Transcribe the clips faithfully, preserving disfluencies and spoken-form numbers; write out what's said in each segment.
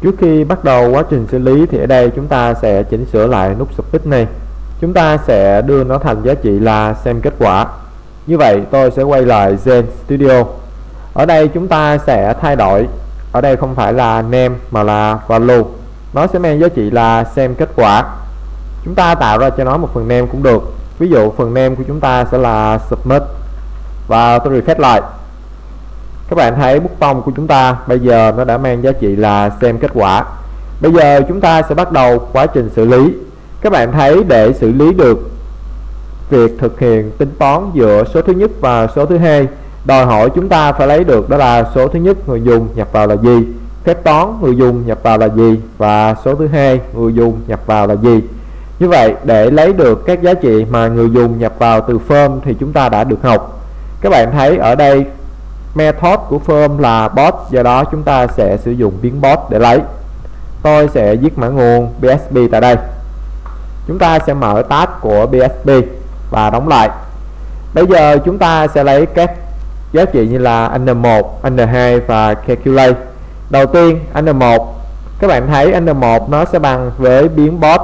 Trước khi bắt đầu quá trình xử lý thì ở đây chúng ta sẽ chỉnh sửa lại nút Submit này. Chúng ta sẽ đưa nó thành giá trị là xem kết quả. Như vậy tôi sẽ quay lại Zen Studio. Ở đây chúng ta sẽ thay đổi. Ở đây không phải là name mà là value. Nó sẽ mang giá trị là xem kết quả. Chúng ta tạo ra cho nó một phần name cũng được. Ví dụ phần name của chúng ta sẽ là Submit. Và tôi refresh lại. Các bạn thấy bút tông của chúng ta bây giờ nó đã mang giá trị là xem kết quả. Bây giờ chúng ta sẽ bắt đầu quá trình xử lý. Các bạn thấy để xử lý được việc thực hiện tính toán giữa số thứ nhất và số thứ hai, đòi hỏi chúng ta phải lấy được đó là số thứ nhất người dùng nhập vào là gì, phép toán người dùng nhập vào là gì, và số thứ hai người dùng nhập vào là gì. Như vậy để lấy được các giá trị mà người dùng nhập vào từ form thì chúng ta đã được học. Các bạn thấy ở đây method của form là bot, do đó chúng ta sẽ sử dụng biến bot để lấy. Tôi sẽ viết mã nguồn pê ét pê tại đây. Chúng ta sẽ mở tab của pê ét pê và đóng lại. Bây giờ chúng ta sẽ lấy các giá trị như là n một, n hai và calculate. Đầu tiên n một, các bạn thấy n một nó sẽ bằng với biến bot.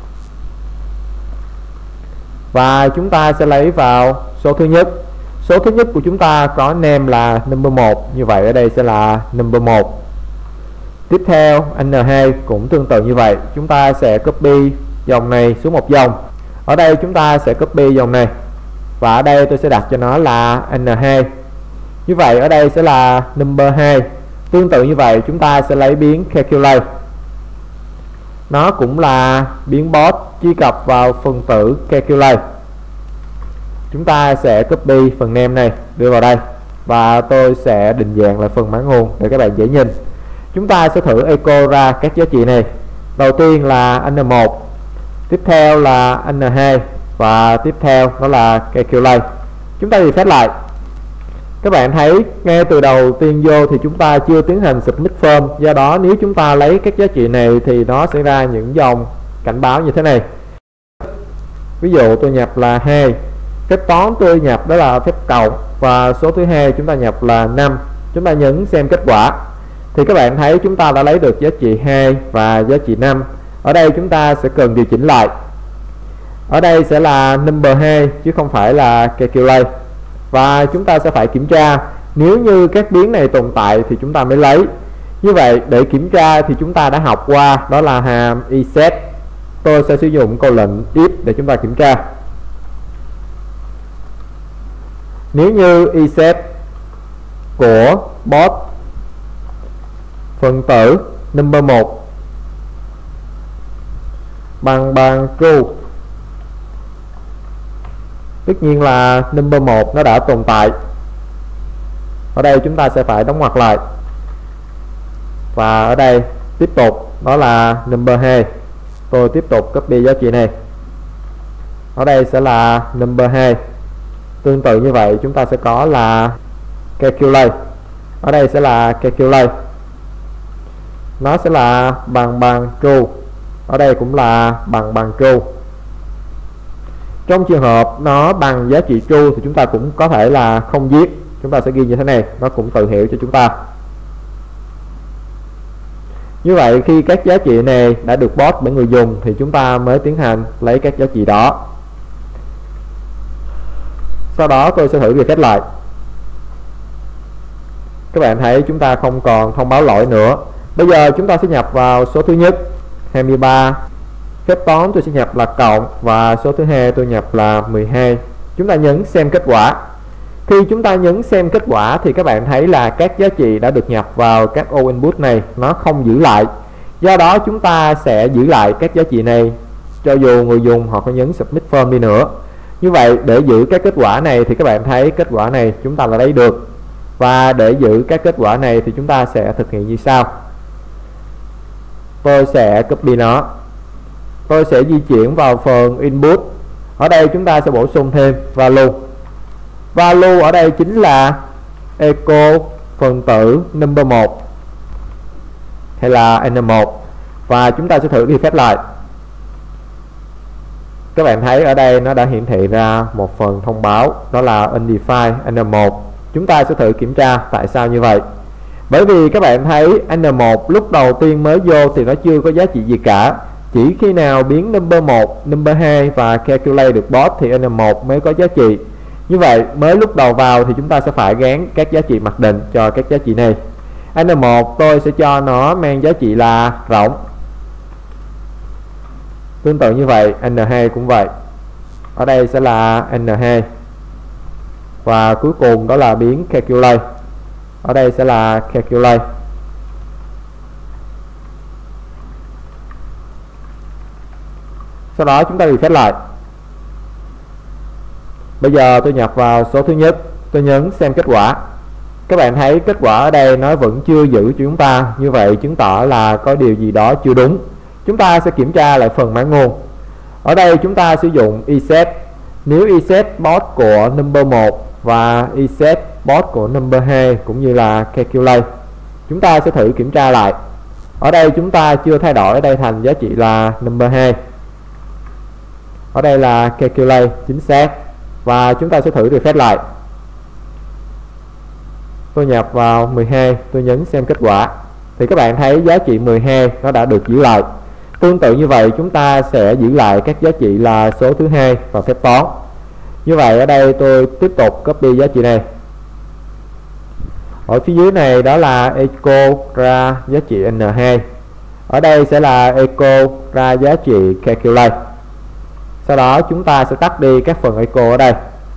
Và chúng ta sẽ lấy vào số thứ nhất. Số thứ nhất của chúng ta có name là number một, như vậy ở đây sẽ là number một. Tiếp theo n hai cũng tương tự như vậy, chúng ta sẽ copy dòng này xuống một dòng. Ở đây chúng ta sẽ copy dòng này và ở đây tôi sẽ đặt cho nó là n hai. Như vậy ở đây sẽ là number hai. Tương tự như vậy chúng ta sẽ lấy biến calculate. Nó cũng là biến bot, truy cập vào phần tử calculate. Chúng ta sẽ copy phần name này đưa vào đây và tôi sẽ định dạng lại phần mã nguồn để các bạn dễ nhìn. Chúng ta sẽ thử echo ra các giá trị này. Đầu tiên là n một, tiếp theo là n hai và tiếp theo đó là calculate. Chúng ta refresh lại. Các bạn thấy ngay từ đầu tiên vô thì chúng ta chưa tiến hành submit form, do đó nếu chúng ta lấy các giá trị này thì nó sẽ ra những dòng cảnh báo như thế này. Ví dụ tôi nhập là hai, phép toán tôi nhập đó là phép cộng và số thứ hai chúng ta nhập là năm. Chúng ta nhấn xem kết quả thì các bạn thấy chúng ta đã lấy được giá trị hai và giá trị năm. Ở đây chúng ta sẽ cần điều chỉnh lại. Ở đây sẽ là number hai chứ không phải là calculate. Và chúng ta sẽ phải kiểm tra nếu như các biến này tồn tại thì chúng ta mới lấy. Như vậy để kiểm tra thì chúng ta đã học qua đó là hàm iset. Tôi sẽ sử dụng câu lệnh if để chúng ta kiểm tra. Nếu như iset của bot phần tử number một bằng bằng true, tất nhiên là number một nó đã tồn tại. Ở đây chúng ta sẽ phải đóng ngoặc lại. Và ở đây tiếp tục đó là number hai. Tôi tiếp tục copy giá trị này. Ở đây sẽ là number hai. Tương tự như vậy chúng ta sẽ có là calculate. Ở đây sẽ là calculate. Nó sẽ là bằng bằng true. Ở đây cũng là bằng bằng true. Trong trường hợp nó bằng giá trị true thì chúng ta cũng có thể là không viết. Chúng ta sẽ ghi như thế này, nó cũng tự hiểu cho chúng ta. Như vậy khi các giá trị này đã được bot bởi người dùng thì chúng ta mới tiến hành lấy các giá trị đó. Sau đó tôi sẽ thử refresh lại. Các bạn thấy chúng ta không còn thông báo lỗi nữa. Bây giờ chúng ta sẽ nhập vào số thứ nhất hai mươi ba. Phép toán tôi sẽ nhập là cộng và số thứ hai tôi nhập là mười hai. Chúng ta nhấn xem kết quả. Khi chúng ta nhấn xem kết quả thì các bạn thấy là các giá trị đã được nhập vào các ô input này nó không giữ lại. Do đó chúng ta sẽ giữ lại các giá trị này cho dù người dùng họ có nhấn submit form đi nữa. Như vậy để giữ các kết quả này thì các bạn thấy kết quả này chúng ta là lấy được. Và để giữ các kết quả này thì chúng ta sẽ thực hiện như sau. Tôi sẽ copy nó. Tôi sẽ di chuyển vào phần input. Ở đây chúng ta sẽ bổ sung thêm value. Value ở đây chính là echo phần tử number một hay là n một. Và chúng ta sẽ thử refresh lại. Các bạn thấy ở đây nó đã hiển thị ra một phần thông báo đó là undefined n một. Chúng ta sẽ thử kiểm tra tại sao như vậy. Bởi vì các bạn thấy N một lúc đầu tiên mới vô thì nó chưa có giá trị gì cả. Chỉ khi nào biến number một, number hai và calculate được boss thì N một mới có giá trị. Như vậy mới lúc đầu vào thì chúng ta sẽ phải gán các giá trị mặc định cho các giá trị này. N một tôi sẽ cho nó mang giá trị là rỗng. Tương tự như vậy N hai cũng vậy. Ở đây sẽ là N hai. Và cuối cùng đó là biến calculate. Ở đây sẽ là calculate. Sau đó chúng ta reset lại. Bây giờ tôi nhập vào số thứ nhất, tôi nhấn xem kết quả. Các bạn thấy kết quả ở đây nó vẫn chưa giữ cho chúng ta, như vậy chứng tỏ là có điều gì đó chưa đúng. Chúng ta sẽ kiểm tra lại phần mã nguồn. Ở đây chúng ta sử dụng iset. Nếu iset boss của number một và iset boss của number hai cũng như là calculate, chúng ta sẽ thử kiểm tra lại. Ở đây chúng ta chưa thay đổi, ở đây thành giá trị là number hai. Ở đây là calculate chính xác. Và chúng ta sẽ thử refresh lại. Tôi nhập vào mười hai, tôi nhấn xem kết quả. Thì các bạn thấy giá trị mười hai nó đã được giữ lại. Tương tự như vậy chúng ta sẽ giữ lại các giá trị là số thứ hai và phép toán. Như vậy ở đây tôi tiếp tục copy giá trị này. Ở phía dưới này đó là echo ra giá trị N hai. Ở đây sẽ là echo ra giá trị calculate. Sau đó chúng ta sẽ tắt đi các phần echo ở đây.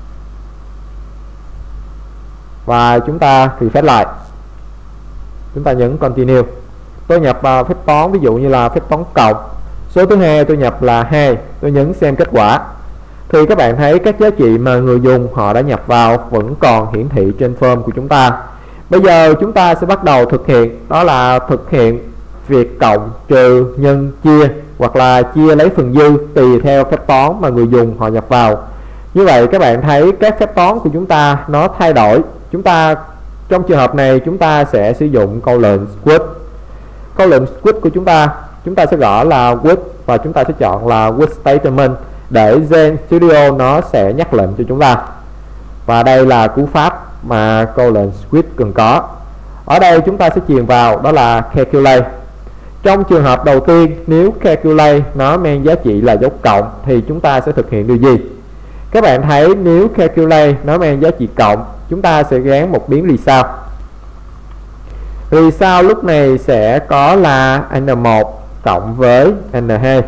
Và chúng ta refresh lại. Chúng ta nhấn continue. Tôi nhập vào phép toán, ví dụ như là phép toán cộng. Số thứ hai tôi nhập là hai, tôi nhấn xem kết quả. Thì các bạn thấy các giá trị mà người dùng họ đã nhập vào vẫn còn hiển thị trên form của chúng ta. Bây giờ chúng ta sẽ bắt đầu thực hiện, đó là thực hiện việc cộng, trừ, nhân, chia hoặc là chia lấy phần dư tùy theo phép toán mà người dùng họ nhập vào. Như vậy các bạn thấy các phép toán của chúng ta nó thay đổi. Chúng ta trong trường hợp này chúng ta sẽ sử dụng câu lệnh switch. Câu lệnh switch của chúng ta, chúng ta sẽ gõ là switch và chúng ta sẽ chọn là switch statement để Zen Studio nó sẽ nhắc lệnh cho chúng ta. Và đây là cú pháp mà câu lệnh switch cần có. Ở đây chúng ta sẽ truyền vào đó là calculate. Trong trường hợp đầu tiên, nếu calculate nó mang giá trị là dấu cộng thì chúng ta sẽ thực hiện điều gì? Các bạn thấy nếu calculate nó mang giá trị cộng, chúng ta sẽ gán một biến result. Result lúc này sẽ có là N một cộng với N hai.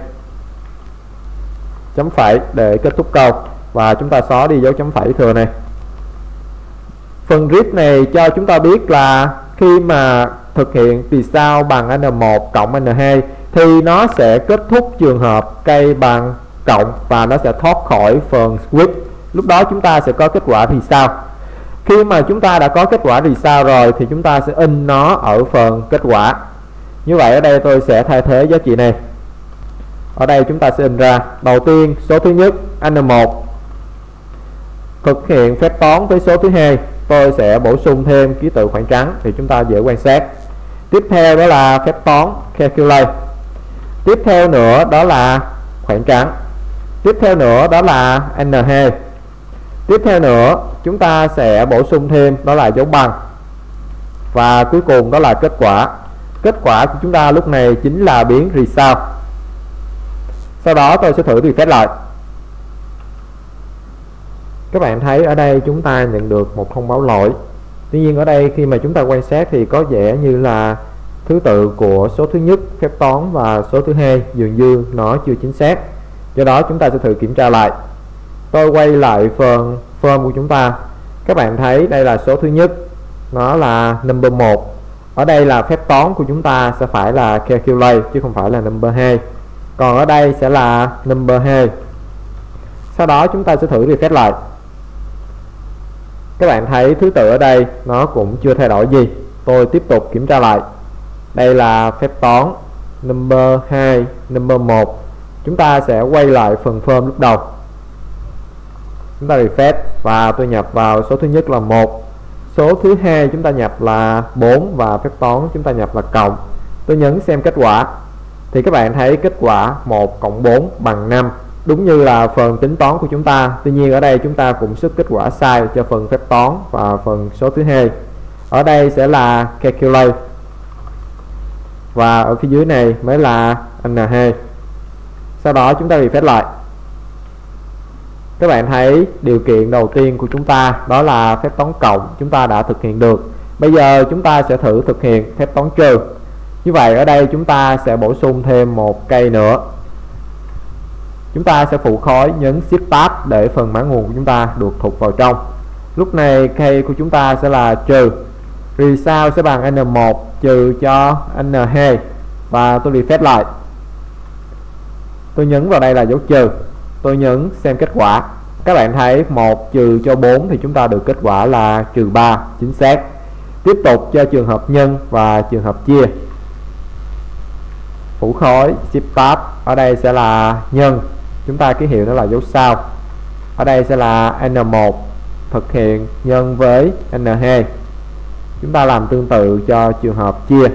Chấm phẩy để kết thúc câu. Và chúng ta xóa đi dấu chấm phẩy thừa này. Phần read này cho chúng ta biết là khi mà thực hiện result bằng N một cộng N hai thì nó sẽ kết thúc trường hợp cây bằng cộng và nó sẽ thoát khỏi phần switch. Lúc đó chúng ta sẽ có kết quả result. Khi mà chúng ta đã có kết quả result rồi thì chúng ta sẽ in nó ở phần kết quả. Như vậy ở đây tôi sẽ thay thế giá trị này. Ở đây chúng ta sẽ in ra. Đầu tiên số thứ nhất N một thực hiện phép toán với số thứ hai, tôi sẽ bổ sung thêm ký tự khoảng trắng thì chúng ta dễ quan sát. Tiếp theo đó là phép toán calculate. Tiếp theo nữa đó là khoảng trắng. Tiếp theo nữa đó là N hai. Tiếp theo nữa chúng ta sẽ bổ sung thêm đó là dấu bằng. Và cuối cùng đó là kết quả. Kết quả của chúng ta lúc này chính là biến result. Sau đó tôi sẽ thử refresh lại. Các bạn thấy ở đây chúng ta nhận được một thông báo lỗi. Tuy nhiên ở đây khi mà chúng ta quan sát thì có vẻ như là thứ tự của số thứ nhất phép toán và số thứ hai dường như nó chưa chính xác. Do đó chúng ta sẽ thử kiểm tra lại. Tôi quay lại phần form của chúng ta. Các bạn thấy đây là số thứ nhất, nó là number một. Ở đây là phép toán của chúng ta sẽ phải là calculate chứ không phải là number hai. Còn ở đây sẽ là number hai. Sau đó chúng ta sẽ thử refresh lại. Các bạn thấy thứ tự ở đây nó cũng chưa thay đổi gì. Tôi tiếp tục kiểm tra lại. Đây là phép toán number hai, number một. Chúng ta sẽ quay lại phần form lúc đầu. Chúng ta refresh và tôi nhập vào số thứ nhất là một. Số thứ hai chúng ta nhập là bốn và phép toán chúng ta nhập là cộng. Tôi nhấn xem kết quả. Thì các bạn thấy kết quả một cộng bốn bằng năm. Đúng như là phần tính toán của chúng ta. Tuy nhiên ở đây chúng ta cũng xuất kết quả sai cho phần phép toán và phần số thứ hai. Ở đây sẽ là calculate. Và ở phía dưới này mới là N hai. Sau đó chúng ta refresh lại. Các bạn thấy điều kiện đầu tiên của chúng ta đó là phép toán cộng chúng ta đã thực hiện được. Bây giờ chúng ta sẽ thử thực hiện phép toán trừ. Như vậy ở đây chúng ta sẽ bổ sung thêm một cây nữa. Chúng ta sẽ phụ khối nhấn Shift Tab để phần mã nguồn của chúng ta được thụt vào trong. Lúc này cây của chúng ta sẽ là trừ. Result sẽ bằng N một trừ cho N hai. Và tôi refresh lại. Tôi nhấn vào đây là dấu trừ. Tôi nhấn xem kết quả. Các bạn thấy một trừ cho bốn thì chúng ta được kết quả là trừ ba, chính xác. Tiếp tục cho trường hợp nhân và trường hợp chia. Phủ khối Shift Tab, ở đây sẽ là nhân, chúng ta ký hiệu đó là dấu sao. Ở đây sẽ là N một thực hiện nhân với N hai. Chúng ta làm tương tự cho trường hợp chia.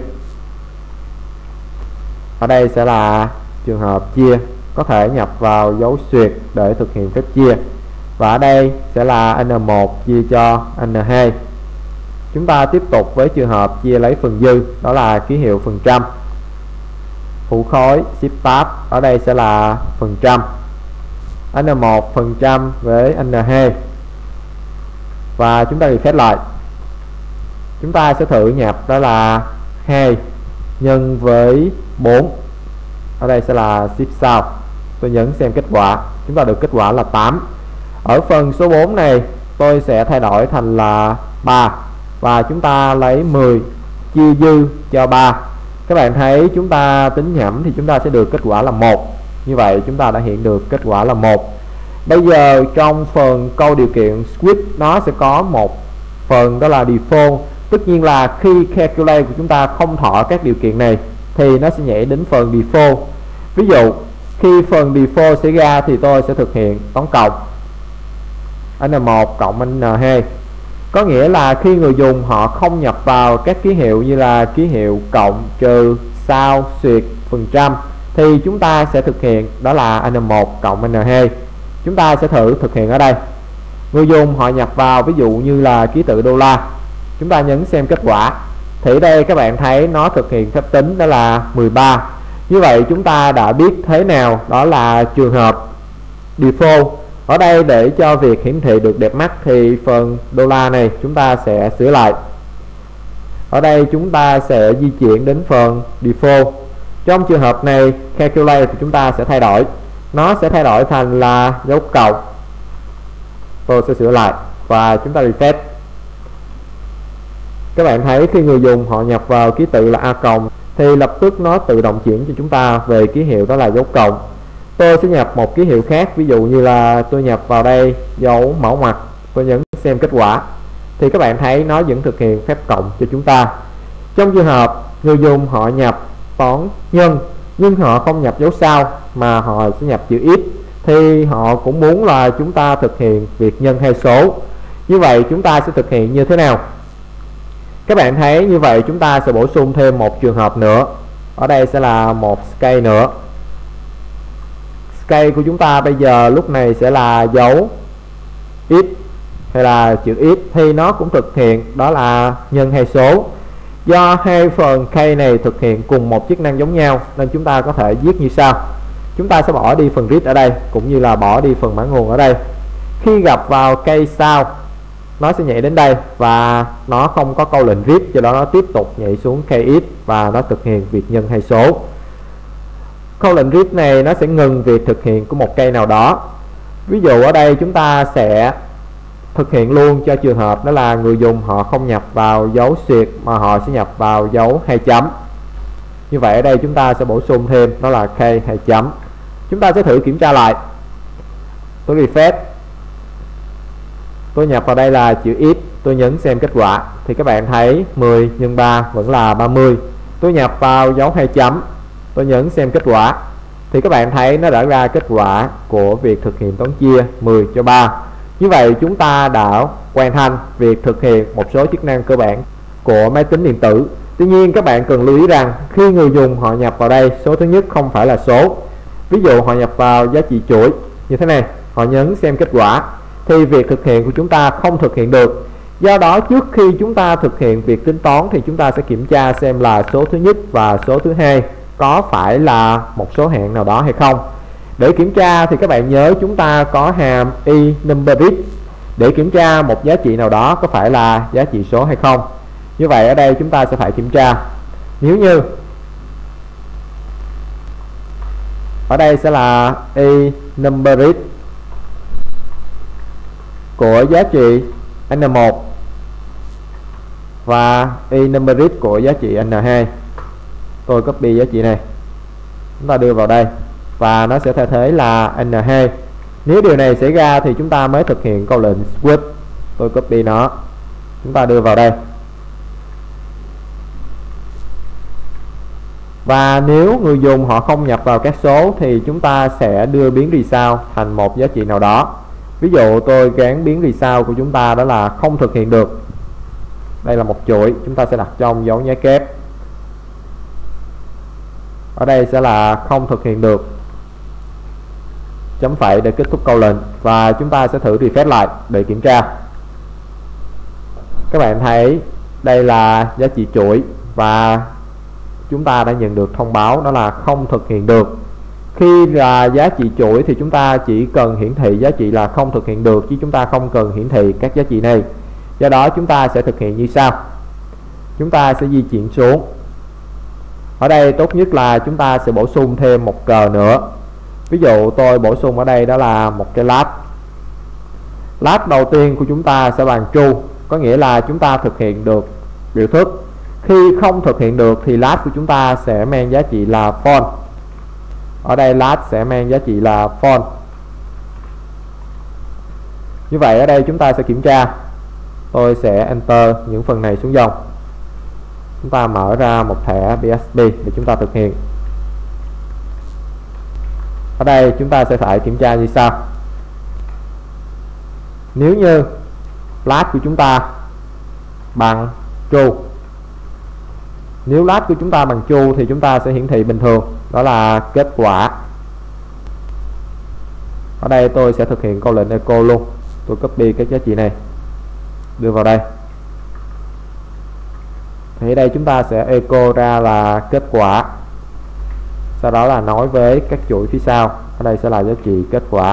Ở đây sẽ là trường hợp chia, có thể nhập vào dấu xuyệt để thực hiện phép chia. Và ở đây sẽ là N một chia cho N hai. Chúng ta tiếp tục với trường hợp chia lấy phần dư, đó là ký hiệu phần trăm. Phụ khối Shift Tab, ở đây sẽ là phần trăm. N một phần trăm với N hai. Và chúng ta refresh lại. Chúng ta sẽ thử nhập đó là hai nhân với bốn. Ở đây sẽ là Shift sau. Tôi nhấn xem kết quả. Chúng ta được kết quả là tám. Ở phần số bốn này tôi sẽ thay đổi thành là ba. Và chúng ta lấy mười chia dư cho ba. Các bạn thấy chúng ta tính nhẩm thì chúng ta sẽ được kết quả là một. Như vậy chúng ta đã hiện được kết quả là một. Bây giờ trong phần câu điều kiện script nó sẽ có một phần đó là default. Tất nhiên là khi calculate của chúng ta không thọ các điều kiện này thì nó sẽ nhảy đến phần default. Ví dụ khi phần default xảy ra thì tôi sẽ thực hiện toán cộng N một cộng N hai. Có nghĩa là khi người dùng họ không nhập vào các ký hiệu như là ký hiệu cộng, trừ, sao, xuyệt, phần trăm thì chúng ta sẽ thực hiện đó là N một cộng N hai. Chúng ta sẽ thử thực hiện ở đây. Người dùng họ nhập vào ví dụ như là ký tự đô la. Chúng ta nhấn xem kết quả. Thì ở đây các bạn thấy nó thực hiện phép tính đó là mười ba. Như vậy chúng ta đã biết thế nào đó là trường hợp default. Ở đây để cho việc hiển thị được đẹp mắt thì phần đô la này chúng ta sẽ sửa lại. Ở đây chúng ta sẽ di chuyển đến phần default. Trong trường hợp này calculate thì chúng ta sẽ thay đổi. Nó sẽ thay đổi thành là dấu cộng. Tôi sẽ sửa lại và chúng ta refresh. Các bạn thấy khi người dùng họ nhập vào ký tự là A cộng thì lập tức nó tự động chuyển cho chúng ta về ký hiệu đó là dấu cộng. Tôi sẽ nhập một ký hiệu khác, ví dụ như là tôi nhập vào đây dấu mẫu mặt. Tôi nhấn xem kết quả thì các bạn thấy nó vẫn thực hiện phép cộng cho chúng ta. Trong trường hợp người dùng họ nhập toán nhân nhưng họ không nhập dấu sao mà họ sẽ nhập chữ x thì họ cũng muốn là chúng ta thực hiện việc nhân hai số. Như vậy chúng ta sẽ thực hiện như thế nào? Các bạn thấy như vậy chúng ta sẽ bổ sung thêm một trường hợp nữa. Ở đây sẽ là một scale nữa. Scale của chúng ta bây giờ lúc này sẽ là dấu x hay là chữ x thì nó cũng thực hiện đó là nhân hai số. Do hai phần K này thực hiện cùng một chức năng giống nhau nên chúng ta có thể viết như sau. Chúng ta sẽ bỏ đi phần read ở đây cũng như là bỏ đi phần mã nguồn ở đây. Khi gặp vào cây sau nó sẽ nhảy đến đây và nó không có câu lệnh read, cho đó nó tiếp tục nhảy xuống kx và nó thực hiện việc nhân hai số. Câu lệnh read này nó sẽ ngừng việc thực hiện của một cây nào đó. Ví dụ ở đây chúng ta sẽ thực hiện luôn cho trường hợp đó là người dùng họ không nhập vào dấu xuyệt mà họ sẽ nhập vào dấu hai chấm. Như vậy ở đây chúng ta sẽ bổ sung thêm đó là k hai chấm. Chúng ta sẽ thử kiểm tra lại. Tôi refresh. Tôi nhập vào đây là chữ x, tôi nhấn xem kết quả thì các bạn thấy mười nhân ba vẫn là ba mươi. Tôi nhập vào dấu hai chấm, tôi nhấn xem kết quả thì các bạn thấy nó đã ra kết quả của việc thực hiện toán chia mười cho ba. Như vậy chúng ta đã hoàn thành việc thực hiện một số chức năng cơ bản của máy tính điện tử. Tuy nhiên các bạn cần lưu ý rằng khi người dùng họ nhập vào đây, số thứ nhất không phải là số. Ví dụ họ nhập vào giá trị chuỗi như thế này, họ nhấn xem kết quả thì việc thực hiện của chúng ta không thực hiện được. Do đó trước khi chúng ta thực hiện việc tính toán thì chúng ta sẽ kiểm tra xem là số thứ nhất và số thứ hai có phải là một số hạng nào đó hay không. Để kiểm tra thì các bạn nhớ chúng ta có hàm i numeric để kiểm tra một giá trị nào đó có phải là giá trị số hay không. Như vậy ở đây chúng ta sẽ phải kiểm tra. Nếu như ở đây sẽ là i numeric của giá trị n một và i numeric của giá trị n hai. Tôi copy giá trị này, chúng ta đưa vào đây và nó sẽ thay thế là n hai. Nếu điều này xảy ra thì chúng ta mới thực hiện câu lệnh switch. Tôi copy nó, chúng ta đưa vào đây. Và nếu người dùng họ không nhập vào các số thì chúng ta sẽ đưa biến result thành một giá trị nào đó. Ví dụ tôi gán biến result của chúng ta đó là không thực hiện được. Đây là một chuỗi, chúng ta sẽ đặt trong dấu nháy kép. Ở đây sẽ là không thực hiện được, chấm phẩy để kết thúc câu lệnh. Và chúng ta sẽ thử refresh lại để kiểm tra. Các bạn thấy đây là giá trị chuỗi và chúng ta đã nhận được thông báo đó là không thực hiện được. Khi là giá trị chuỗi thì chúng ta chỉ cần hiển thị giá trị là không thực hiện được, chứ chúng ta không cần hiển thị các giá trị này. Do đó chúng ta sẽ thực hiện như sau. Chúng ta sẽ di chuyển xuống. Ở đây tốt nhất là chúng ta sẽ bổ sung thêm một cờ nữa. Ví dụ tôi bổ sung ở đây đó là một cái last. Last đầu tiên của chúng ta sẽ bằng true, có nghĩa là chúng ta thực hiện được biểu thức. Khi không thực hiện được thì last của chúng ta sẽ mang giá trị là false. Ở đây last sẽ mang giá trị là false. Như vậy ở đây chúng ta sẽ kiểm tra. Tôi sẽ enter những phần này xuống dòng. Chúng ta mở ra một thẻ pê ét pê để chúng ta thực hiện. Ở đây chúng ta sẽ phải kiểm tra như sau. Nếu như last của chúng ta bằng true, nếu last của chúng ta bằng true thì chúng ta sẽ hiển thị bình thường, đó là kết quả. Ở đây tôi sẽ thực hiện câu lệnh echo luôn. Tôi copy các giá trị này, đưa vào đây. Thì ở đây chúng ta sẽ echo ra là kết quả. Sau đó là nói với các chuỗi phía sau. Ở đây sẽ là giá trị kết quả.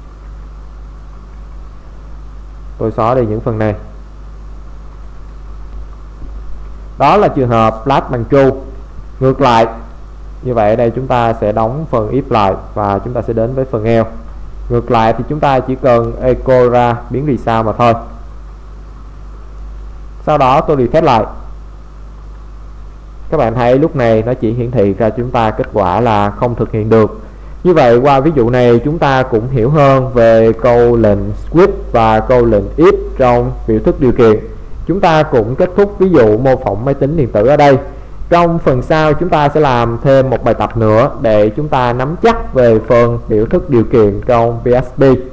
Tôi xóa đi những phần này. Đó là trường hợp last bằng true. Ngược lại, như vậy ở đây chúng ta sẽ đóng phần if lại và chúng ta sẽ đến với phần else. Ngược lại thì chúng ta chỉ cần echo ra biến result mà thôi. Sau đó tôi refresh lại. Các bạn thấy lúc này nó chỉ hiển thị ra chúng ta kết quả là không thực hiện được. Như vậy qua ví dụ này chúng ta cũng hiểu hơn về câu lệnh switch và câu lệnh if trong biểu thức điều kiện. Chúng ta cũng kết thúc ví dụ mô phỏng máy tính điện tử ở đây. Trong phần sau chúng ta sẽ làm thêm một bài tập nữa để chúng ta nắm chắc về phần biểu thức điều kiện trong pê ét pê.